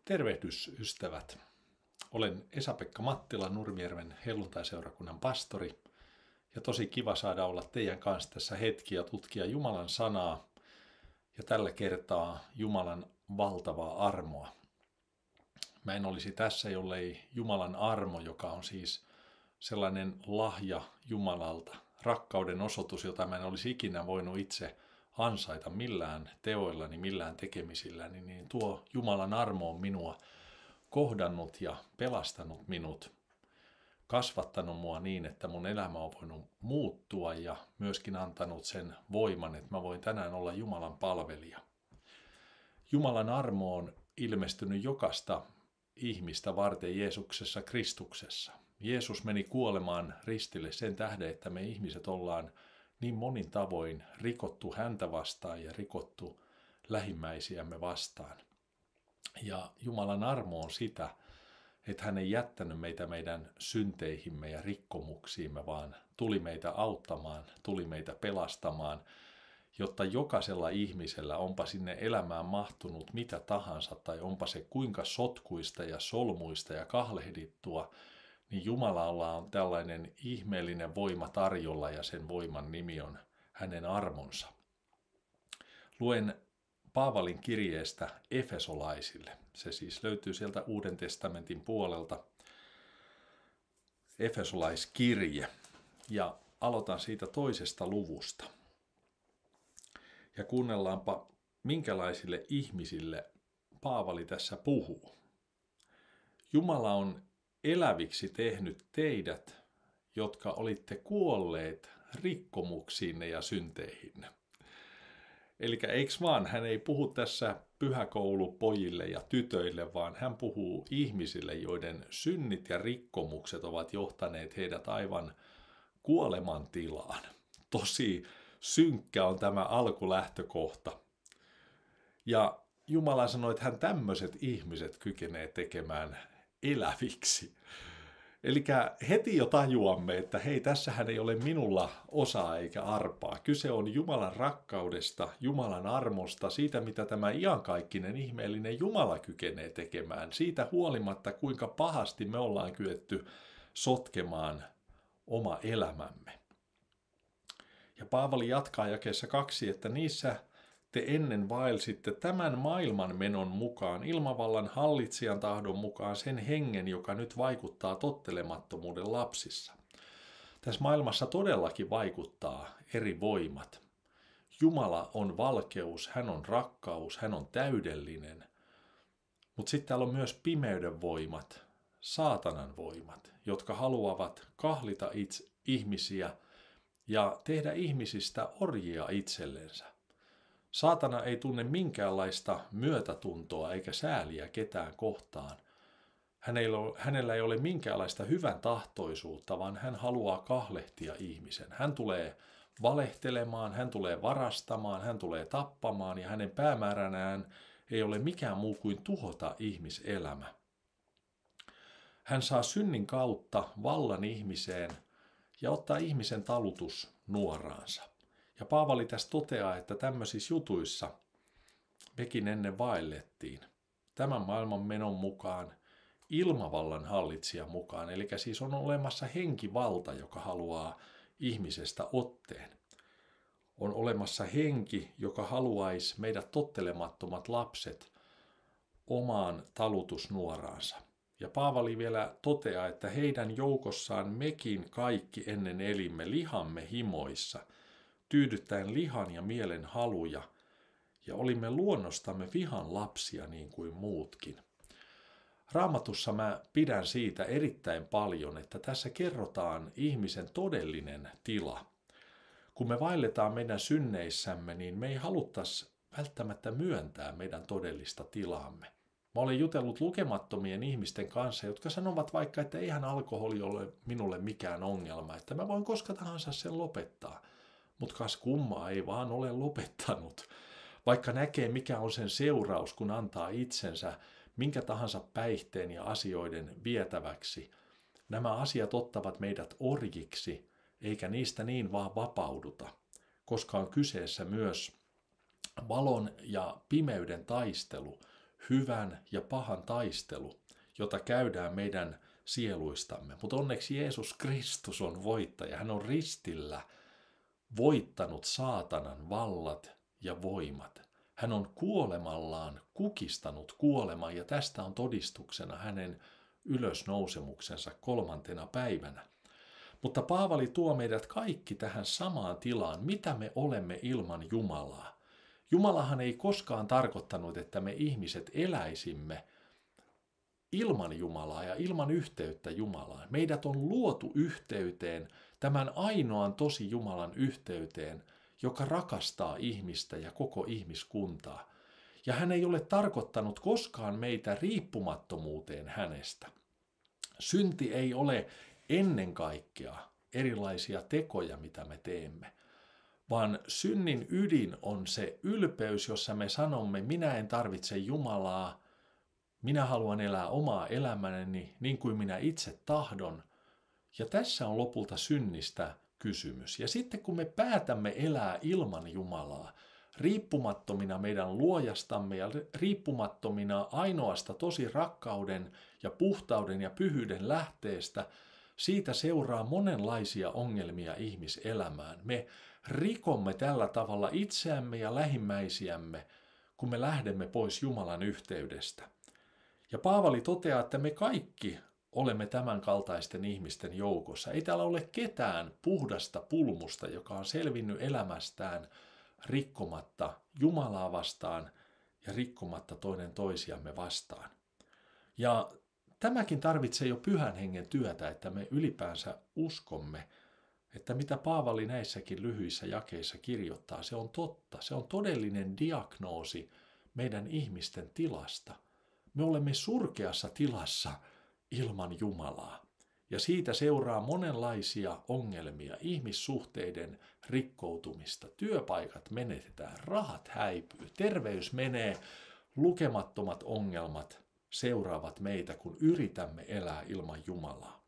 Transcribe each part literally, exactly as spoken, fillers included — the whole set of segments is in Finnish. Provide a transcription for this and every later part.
Tervehdys ystävät. Olen Esa-Pekka Mattila, Nurmijärven helluntaiseurakunnan pastori. Ja tosi kiva saada olla teidän kanssa tässä hetki ja tutkia Jumalan sanaa. Ja tällä kertaa Jumalan valtavaa armoa. Mä en olisi tässä, jollei Jumalan armo, joka on siis sellainen lahja Jumalalta, rakkauden osoitus, jota mä en olisi ikinä voinut itse ansaita millään teoillani, millään tekemisilläni, niin tuo Jumalan armo on minua kohdannut ja pelastanut minut, kasvattanut mua niin, että mun elämä on voinut muuttua ja myöskin antanut sen voiman, että mä voin tänään olla Jumalan palvelija. Jumalan armo on ilmestynyt jokaista ihmistä varten Jeesuksessa Kristuksessa. Jeesus meni kuolemaan ristille sen tähden, että me ihmiset ollaan niin monin tavoin rikottu häntä vastaan ja rikottu lähimmäisiämme vastaan. Ja Jumalan armo on sitä, että hän ei jättänyt meitä meidän synteihimme ja rikkomuksiimme, vaan tuli meitä auttamaan, tuli meitä pelastamaan, jotta jokaisella ihmisellä, onpa sinne elämään mahtunut mitä tahansa, tai onpa se kuinka sotkuista ja solmuista ja kahlehdittua, niin Jumalalla on tällainen ihmeellinen voima tarjolla ja sen voiman nimi on hänen armonsa. Luen Paavalin kirjeestä Efesolaisille. Se siis löytyy sieltä Uuden testamentin puolelta. Efesolaiskirje. Ja aloitan siitä toisesta luvusta. Ja kuunnellaanpa, minkälaisille ihmisille Paavali tässä puhuu. Jumala on eläviksi tehnyt teidät, jotka olitte kuolleet rikkomuksiinne ja synteihinne. Eli eikö vaan, hän ei puhu tässä pyhäkoulupojille ja tytöille, vaan hän puhuu ihmisille, joiden synnit ja rikkomukset ovat johtaneet heidät aivan kuolemantilaan. Tosi synkkä on tämä alkulähtökohta. Ja Jumala sanoi, että hän tämmöiset ihmiset kykenee tekemään eläviksi. Eli heti jo tajuamme, että hei, tässähän ei ole minulla osaa eikä arpaa. Kyse on Jumalan rakkaudesta, Jumalan armosta, siitä mitä tämä iankaikkinen ihmeellinen Jumala kykenee tekemään. Siitä huolimatta, kuinka pahasti me ollaan kyetty sotkemaan oma elämämme. Ja Paavali jatkaa jakeessa kaksi, että niissä te ennen vaelsitte tämän maailman menon mukaan, ilmavallan hallitsijan tahdon mukaan sen hengen, joka nyt vaikuttaa tottelemattomuuden lapsissa. Tässä maailmassa todellakin vaikuttaa eri voimat. Jumala on valkeus, hän on rakkaus, hän on täydellinen. Mutta sitten täällä on myös pimeyden voimat, saatanan voimat, jotka haluavat kahlita itse ihmisiä ja tehdä ihmisistä orjia itsellensä. Saatana ei tunne minkäänlaista myötätuntoa eikä sääliä ketään kohtaan. Hänellä ei ole minkäänlaista hyvän tahtoisuutta, vaan hän haluaa kahlehtia ihmisen. Hän tulee valehtelemaan, hän tulee varastamaan, hän tulee tappamaan ja hänen päämääränään ei ole mikään muu kuin tuhota ihmiselämä. Hän saa synnin kautta vallan ihmiseen ja ottaa ihmisen talutus nuoraansa. Ja Paavali tässä toteaa, että tämmöisissä jutuissa mekin ennen vaellettiin tämän maailman menon mukaan, ilmavallan hallitsijan mukaan. Eli siis on olemassa henkivalta, joka haluaa ihmisestä otteen. On olemassa henki, joka haluaisi meidät tottelemattomat lapset omaan talutusnuoraansa. Ja Paavali vielä toteaa, että heidän joukossaan mekin kaikki ennen elimme lihamme himoissa, tyydyttäen lihan ja mielen haluja, ja olimme luonnostamme vihan lapsia niin kuin muutkin. Raamatussa mä pidän siitä erittäin paljon, että tässä kerrotaan ihmisen todellinen tila. Kun me vaelletaan meidän synneissämme, niin me ei haluttaisi välttämättä myöntää meidän todellista tilaamme. Mä olen jutellut lukemattomien ihmisten kanssa, jotka sanovat vaikka, että eihän alkoholi ole minulle mikään ongelma, että mä voin koska tahansa sen lopettaa. Mutta kas kummaa ei vaan ole lopettanut. Vaikka näkee mikä on sen seuraus, kun antaa itsensä minkä tahansa päihteen ja asioiden vietäväksi. Nämä asiat ottavat meidät orjiksi, eikä niistä niin vaan vapauduta, koska on kyseessä myös valon ja pimeyden taistelu, hyvän ja pahan taistelu, jota käydään meidän sieluistamme. Mutta onneksi Jeesus Kristus on voittaja. Hän on ristillä voittanut saatanan vallat ja voimat. Hän on kuolemallaan kukistanut kuoleman ja tästä on todistuksena hänen ylösnousemuksensa kolmantena päivänä. Mutta Paavali tuo meidät kaikki tähän samaan tilaan, mitä me olemme ilman Jumalaa. Jumalahan ei koskaan tarkoittanut, että me ihmiset eläisimme ilman Jumalaa ja ilman yhteyttä Jumalaan. Meidät on luotu yhteyteen, tämän ainoan tosi Jumalan yhteyteen, joka rakastaa ihmistä ja koko ihmiskuntaa. Ja hän ei ole tarkoittanut koskaan meitä riippumattomuuteen hänestä. Synti ei ole ennen kaikkea erilaisia tekoja, mitä me teemme, vaan synnin ydin on se ylpeys, jossa me sanomme, minä en tarvitse Jumalaa, minä haluan elää omaa elämäni niin kuin minä itse tahdon. Ja tässä on lopulta synnistä kysymys. Ja sitten kun me päätämme elää ilman Jumalaa, riippumattomina meidän luojastamme ja riippumattomina ainoasta tosi rakkauden ja puhtauden ja pyhyyden lähteestä, siitä seuraa monenlaisia ongelmia ihmiselämään. Me rikomme tällä tavalla itseämme ja lähimmäisiämme, kun me lähdemme pois Jumalan yhteydestä. Ja Paavali toteaa, että me kaikki olemme tämän kaltaisten ihmisten joukossa. Ei täällä ole ketään puhdasta pulmusta, joka on selvinnyt elämästään rikkomatta Jumalaa vastaan ja rikkomatta toinen toisiamme vastaan. Ja tämäkin tarvitsee jo pyhän hengen työtä, että me ylipäänsä uskomme, että mitä Paavali näissäkin lyhyissä jakeissa kirjoittaa, se on totta. Se on todellinen diagnoosi meidän ihmisten tilasta. Me olemme surkeassa tilassa ilman Jumalaa. Ja siitä seuraa monenlaisia ongelmia, ihmissuhteiden rikkoutumista, työpaikat menetetään, rahat häipyy, terveys menee, lukemattomat ongelmat seuraavat meitä, kun yritämme elää ilman Jumalaa.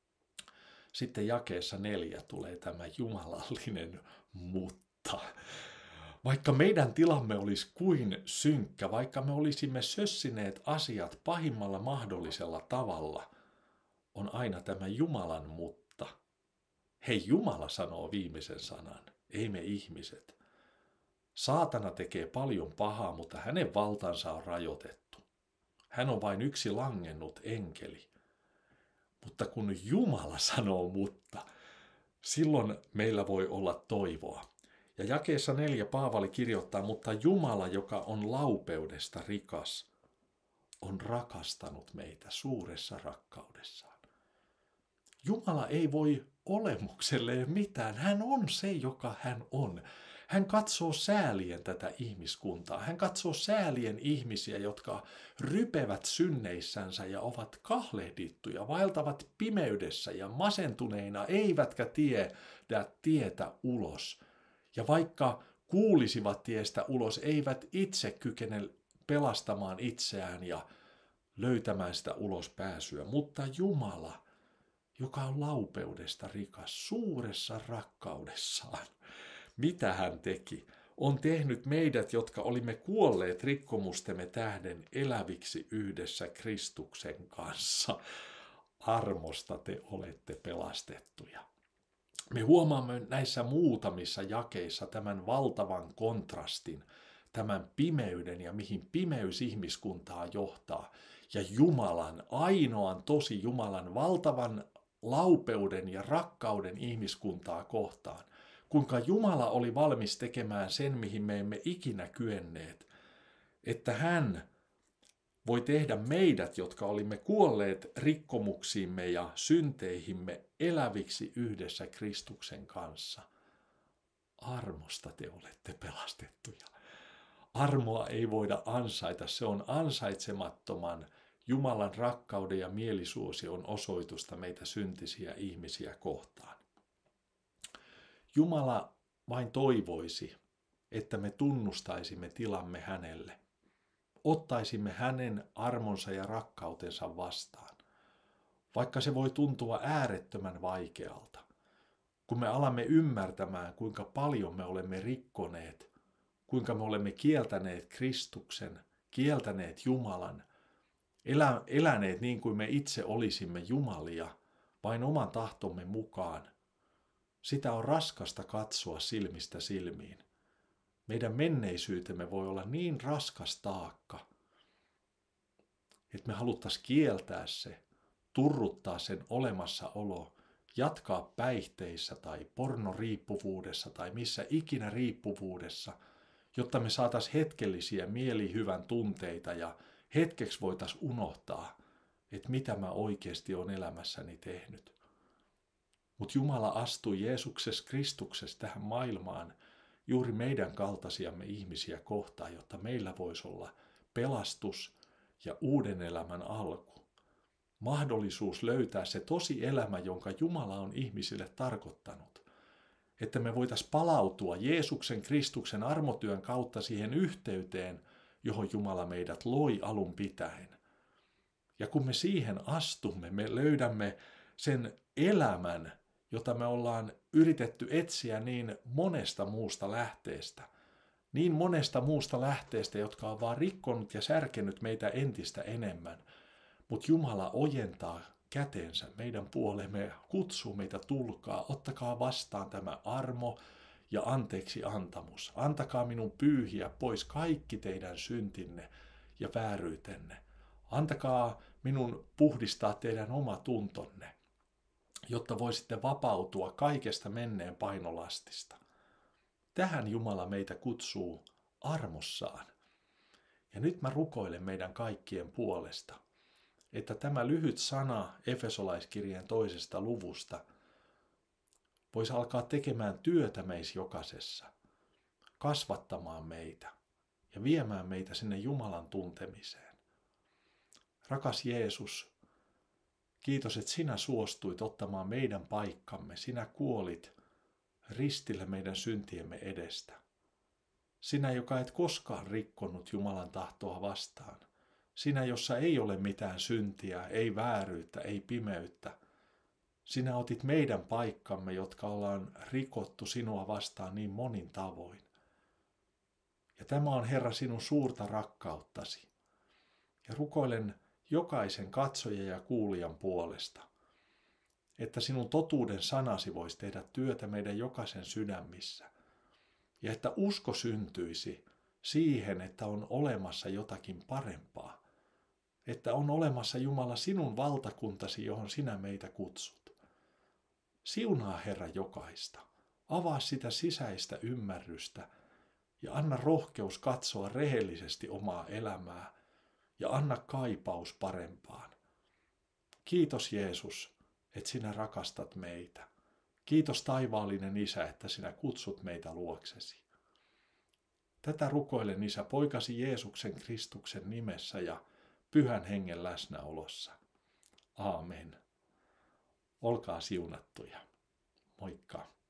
Sitten jakeessa neljä tulee tämä jumalallinen mutta. Vaikka meidän tilamme olisi kuin synkkä, vaikka me olisimme sössineet asiat pahimmalla mahdollisella tavalla, on aina tämä Jumalan mutta. Hei, Jumala sanoo viimeisen sanan, ei me ihmiset. Saatana tekee paljon pahaa, mutta hänen valtansa on rajoitettu. Hän on vain yksi langennut enkeli. Mutta kun Jumala sanoo mutta, silloin meillä voi olla toivoa. Ja jakeessa neljä Paavali kirjoittaa, mutta Jumala, joka on laupeudesta rikas, on rakastanut meitä suuressa rakkaudessaan. Jumala ei voi olemukselleen mitään. Hän on se, joka hän on. Hän katsoo säälien tätä ihmiskuntaa. Hän katsoo säälien ihmisiä, jotka rypevät synneissänsä ja ovat kahlehdittuja, vaeltavat pimeydessä ja masentuneina, eivätkä tiedä tietä ulos. Ja vaikka kuulisivat tiestä ulos, eivät itse kykene pelastamaan itseään ja löytämään sitä ulospääsyä. Mutta Jumala, joka on laupeudesta rikas, suuressa rakkaudessaan, mitä hän teki? On tehnyt meidät, jotka olimme kuolleet rikkomustemme tähden, eläviksi yhdessä Kristuksen kanssa. Armosta te olette pelastettuja. Me huomaamme näissä muutamissa jakeissa tämän valtavan kontrastin, tämän pimeyden ja mihin pimeys ihmiskuntaa johtaa. Ja Jumalan, ainoan tosi Jumalan, valtavan laupeuden ja rakkauden ihmiskuntaa kohtaan. Kuinka Jumala oli valmis tekemään sen, mihin me emme ikinä kyenneet. Että hän voi tehdä meidät, jotka olimme kuolleet rikkomuksiimme ja synteihimme, eläviksi yhdessä Kristuksen kanssa. Armosta te olette pelastettuja. Armoa ei voida ansaita, se on ansaitsemattoman Jumalan rakkauden ja mielisuosion osoitusta meitä syntisiä ihmisiä kohtaan. Jumala vain toivoisi, että me tunnustaisimme tilamme hänelle. Ottaisimme hänen armonsa ja rakkautensa vastaan, vaikka se voi tuntua äärettömän vaikealta. Kun me alamme ymmärtämään, kuinka paljon me olemme rikkoneet, kuinka me olemme kieltäneet Kristuksen kieltäneet Jumalan, elä, eläneet niin kuin me itse olisimme jumalia, vain oman tahtomme mukaan, sitä on raskasta katsoa silmistä silmiin. Meidän menneisyytemme voi olla niin raskas taakka, että me haluttaisiin kieltää se, turruttaa sen olemassaolo, jatkaa päihteissä tai pornoriippuvuudessa tai missä ikinä riippuvuudessa, jotta me saataisiin hetkellisiä mielihyvän tunteita ja hetkeksi voitaisiin unohtaa, että mitä mä oikeasti olen elämässäni tehnyt. Mutta Jumala astui Jeesuksessa Kristuksessa tähän maailmaan juuri meidän kaltaisiamme ihmisiä kohtaan, jotta meillä voisi olla pelastus ja uuden elämän alku. Mahdollisuus löytää se tosi elämä, jonka Jumala on ihmisille tarkoittanut. Että me voitaisiin palautua Jeesuksen Kristuksen armotyön kautta siihen yhteyteen, johon Jumala meidät loi alun pitäen. Ja kun me siihen astumme, me löydämme sen elämän, jota me ollaan yritetty etsiä niin monesta muusta lähteestä. Niin monesta muusta lähteestä, jotka on vaan rikkonut ja särkenyt meitä entistä enemmän. Mutta Jumala ojentaa kätensä meidän puolemme, kutsuu meitä, tulkaa, ottakaa vastaan tämä armo ja anteeksi antamus. Antakaa minun pyyhiä pois kaikki teidän syntinne ja vääryytenne. Antakaa minun puhdistaa teidän oma tuntonne, jotta voisitte vapautua kaikesta menneen painolastista. Tähän Jumala meitä kutsuu armossaan. Ja nyt mä rukoilen meidän kaikkien puolesta, että tämä lyhyt sana Efesolaiskirjeen toisesta luvusta voisi alkaa tekemään työtä meissä jokaisessa, kasvattamaan meitä ja viemään meitä sinne Jumalan tuntemiseen. Rakas Jeesus, kiitos, että sinä suostuit ottamaan meidän paikkamme. Sinä kuolit ristillä meidän syntiemme edestä. Sinä, joka et koskaan rikkonut Jumalan tahtoa vastaan. Sinä, jossa ei ole mitään syntiä, ei vääryyttä, ei pimeyttä. Sinä otit meidän paikkamme, jotka ollaan rikottu sinua vastaan niin monin tavoin. Ja tämä on, Herra, sinun suurta rakkauttasi. Ja rukoilen jokaisen katsojan ja kuulijan puolesta, että sinun totuuden sanasi voisi tehdä työtä meidän jokaisen sydämissä. Ja että usko syntyisi siihen, että on olemassa jotakin parempaa. Että on olemassa, Jumala, sinun valtakuntasi, johon sinä meitä kutsut. Siunaa, Herra, jokaista. Avaa sitä sisäistä ymmärrystä ja anna rohkeus katsoa rehellisesti omaa elämää ja anna kaipaus parempaan. Kiitos, Jeesus, että sinä rakastat meitä. Kiitos, taivaallinen Isä, että sinä kutsut meitä luoksesi. Tätä rukoilen, Isä, poikasi Jeesuksen Kristuksen nimessä ja Pyhän Hengen läsnäolossa. Aamen. Olkaa siunattuja. Moikka.